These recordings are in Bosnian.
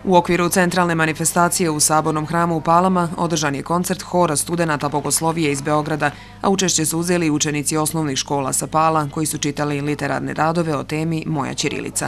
U okviru centralne manifestacije u Sabornom hramu u Palama održan je koncert hora studenata bogoslovije iz Beograda, a učešće su uzeli učenici osnovnih škola sa Pala koji su čitali literarne radove o temi Moja ćirilica.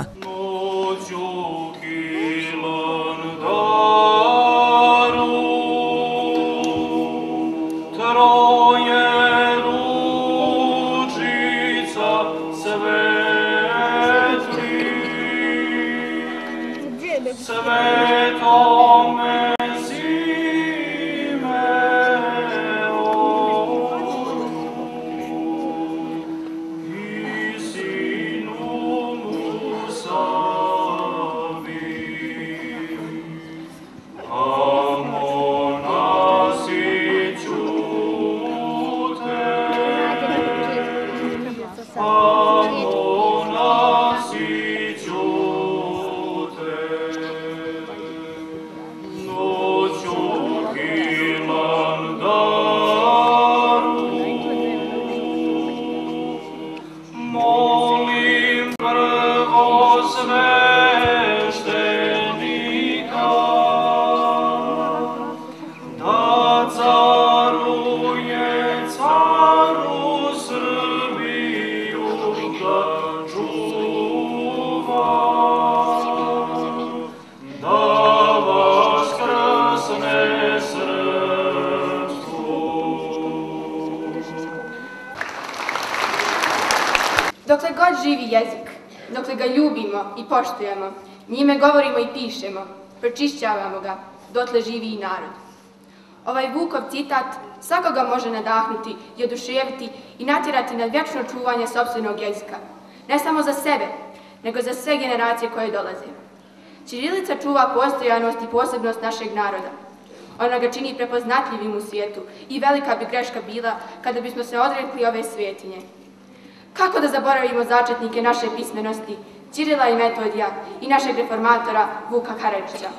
Dokle god živi jezik, dokle ga ljubimo i poštujemo, njime govorimo i pišemo, pročišćavamo ga, dotle živi i narod. Ovaj Vukov citat svakoga može nadahnuti i oduševiti i natjerati na vječno čuvanje sopstvenog jezika, ne samo za sebe, nego za sve generacije koje dolaze. Ćirilica čuva postojanost i posebnost našeg naroda. Ona ga čini prepoznatljivim u svijetu i velika bi greška bila kada bismo se odrekli ove svetinje. Kako da zaboravimo začetnike naše pismenosti, Ćirila i Metodija i našeg reformatora Vuka Karadžića?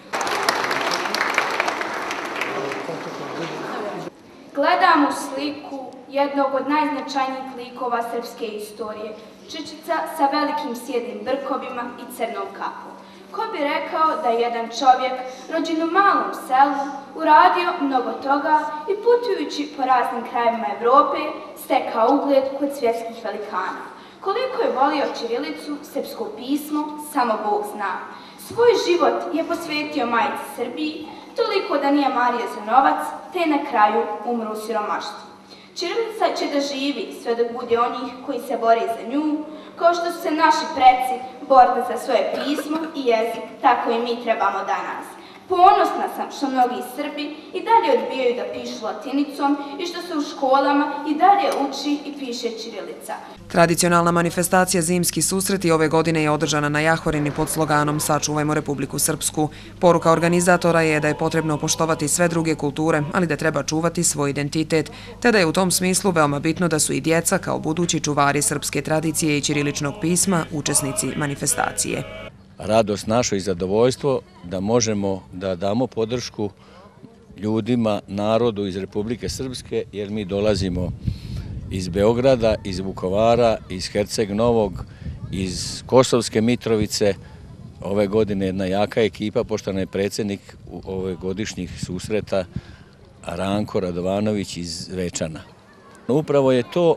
Gledam u sliku jednog od najznačajnijih likova srpske istorije, čičica sa velikim sjednim brkovima i crnom kapom. Ko bi rekao da je jedan čovjek, rođen u malom selu, uradio mnogo toga i putujući po raznim krajevima Evrope, stekao ugled kod svjetskih velikana. Koliko je volio ćirilicu, srpsko pismo, samo Bog zna. Svoj život je posvetio majci Srbiji, toliko da nije mario za novac, te na kraju umru u siromaštvu. Ćirilica će da živi sve dok bude onih koji se bore za nju, kao što su se naši preci borili za svoje pismo i jezik, tako i mi trebamo danas. Ponosna sam što mnogi Srbi i dalje odbijaju da pišu latinicom i što se u školama i dalje uči i piše ćirilica. Tradicionalna manifestacija Zimski susreti ove godine je održana na Jahorini pod sloganom Sačuvajmo Republiku Srpsku. Poruka organizatora je da je potrebno poštovati sve druge kulture, ali da treba čuvati svoj identitet, te da je u tom smislu veoma bitno da su i djeca kao budući čuvari srpske tradicije i ćiriličnog pisma učesnici manifestacije. Radost naša i zadovoljstvo da možemo da damo podršku ljudima, narodu iz Republike Srpske, jer mi dolazimo iz Beograda, iz Vukovara, iz Herceg Novog, iz Kosovske Mitrovice. Ove godine jedna jaka ekipa, pošto je predsjednik ove godišnjih susreta Ranko Radovanović iz Zvečana. Upravo je to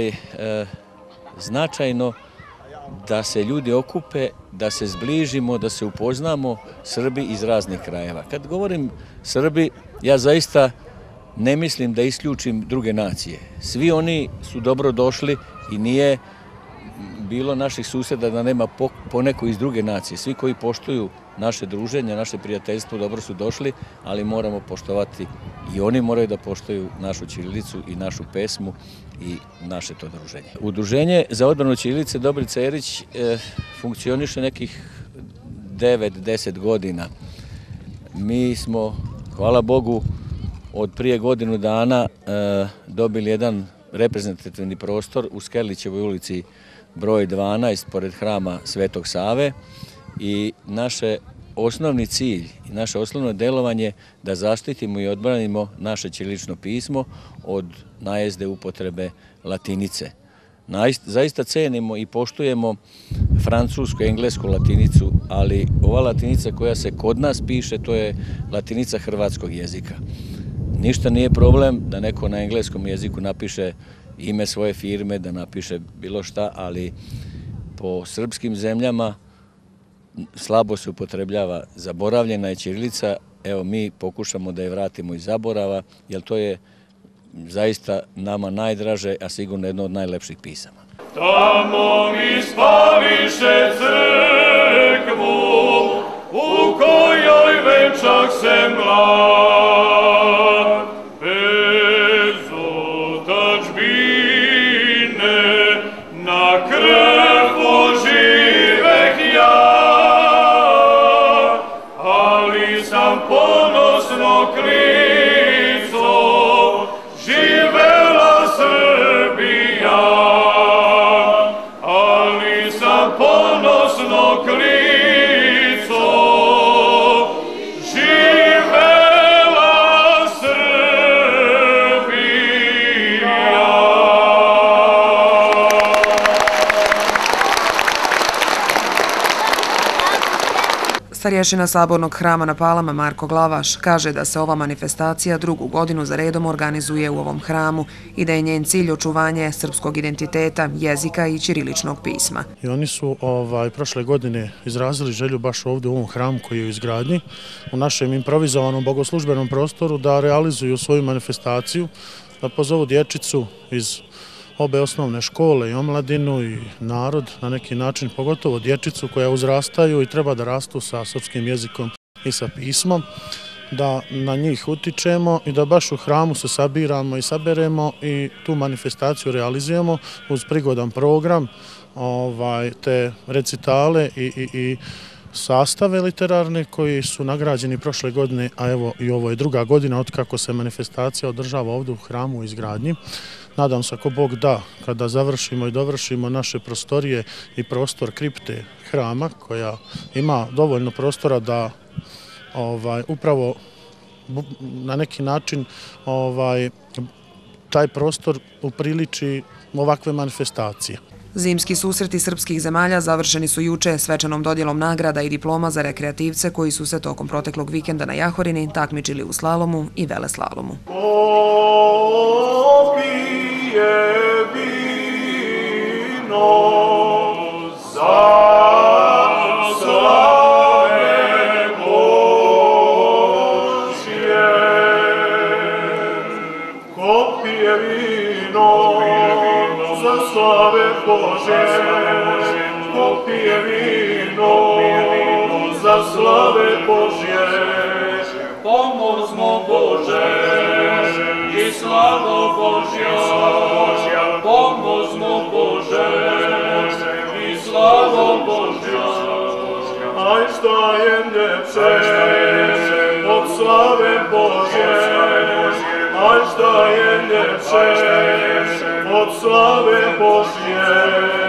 značajno da se ljudi okupe, da se zbližimo, da se upoznamo Srbi iz raznih krajeva. Kad govorim Srbi, ja zaista ne mislim da isključim druge nacije. Svi oni su dobro došli i nije bilo naših susjeda da nema poneko iz druge nacije. Svi koji poštuju naše druženje, naše prijateljstvo, dobro su došli, ali moramo poštovati i oni moraju da poštuju našu ćirilicu i našu pesmu i naše to druženje. Udruženje za odbranu ćirilice Dobrica Erić funkcioniše nekih 9-10 godina. Mi smo, hvala Bogu, od prije godinu dana dobili jedan reprezentativni prostor u Skerlićevoj ulici broj 12 pored hrama Svetog Save i naše osnovni cilj i naše osnovno delovanje da zaštitimo i odbranimo naše ćirilično pismo od najezde upotrebe latinice. Zaista cenimo i poštujemo francusku, englesku latinicu, ali ova latinica koja se kod nas piše, to je latinica hrvatskog jezika. Ništa nije problem da neko na engleskom jeziku napiše ime svoje firme, da napiše bilo šta, ali po srpskim zemljama slabo se upotrebljava, zaboravljena je ćirilica, evo mi pokušamo da je vratimo iz zaborava, jer to je zaista nama najdraže, a sigurno jedno od najlepših pisama. Tamo mi spaviše crkvu, u kojoj venčak se mlad, bez otadžbine, na krv poživeh ja, ali sam ponosno klico, živela Srbija, ali sam ponosno klico, živela Srbija. Starješina Sabornog hrama na Palama Marko Glavaš kaže da se ova manifestacija drugu godinu za redom organizuje u ovom hramu i da je njen cilj očuvanje srpskog identiteta, jezika i ćiriličnog pisma. I oni su prošle godine izrazili želju baš ovdje u ovom hramu koji je u izgradnji, u našem improvizovanom bogoslužbenom prostoru, da realizuju svoju manifestaciju, da pozovu dječicu iz obe osnovne škole i omladinu i narod na neki način, pogotovo dječicu koja uzrastaju i treba da rastu sa srpskim jezikom i sa pismom, da na njih utičemo i da baš u hramu se sabiramo i saberemo i tu manifestaciju realizujemo uz prigodan program, te recitale i sastave literarne koji su nagrađeni prošle godine, a evo i ovo je druga godina otkako se manifestacija održava ovdje u hramu u izgradnji. Nadam se ako Bog da, kada završimo i dovršimo naše prostorije i prostor kripte hrama koja ima dovoljno prostora da upravo na neki način taj prostor upriliči ovakve manifestacije. Zimski susreti srpskih zemalja završeni su juče svečanom dodjelom nagrada i diploma za rekreativce koji su se tokom proteklog vikenda na Jahorini takmičili u slalomu i veleslalomu. Slave Bože, ko pije vino, za slave Božje, pomozmo Bože, i slavo Božja, pomozmo Bože, i slavo Božja. Aj šta je ljepše od slave Božje, aj šta je ljepše od slave Božje.